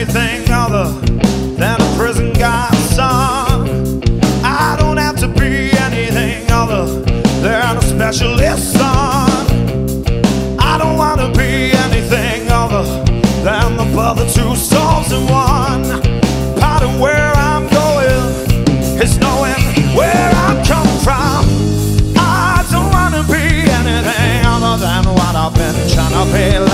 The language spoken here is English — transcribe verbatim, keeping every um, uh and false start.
anything other than a prison guy's son. I don't have to be anything other than a specialist son. I don't want to be anything other than the brother two souls in one. Part of where I'm going is knowing where I'm coming from. I don't want to be anything other than what I've been trying to be like.